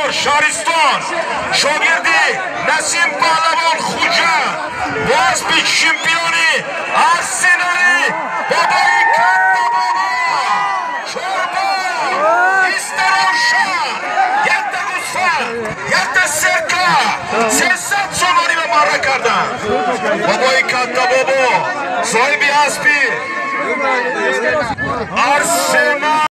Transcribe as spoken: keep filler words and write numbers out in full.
شهرستان شاگردی نسیم پهلوان خوجا باز پیچ شمپیونی آرسنالی بابای کتا بابا چوربا استراشان یک تا گوسفند یک تا سرکا سیصد سومانی به مره کردن بابای کتا بابا صاحبی اسبی آرسنال